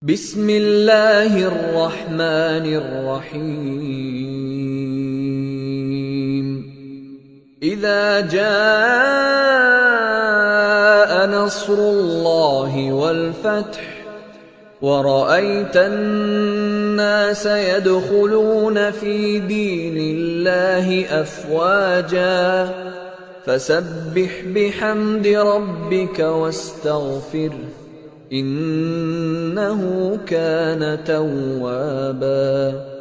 بسم الله الرحمن الرحيم إذا جاء نصر الله والفتح ورأيت الناس يدخلون في دين الله أفواجا فسبح بحمد ربك واستغفره إنه كان توابا.